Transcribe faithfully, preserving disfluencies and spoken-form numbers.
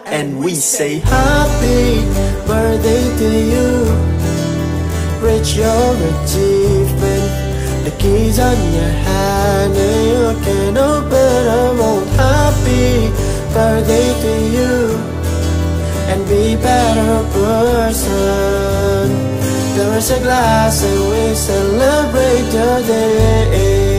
and we say happy birthday to you. Reach your achievement, the keys on your hand, and you can open a road. Happy birthday to you, and be better person. There is a glass and we celebrate your day.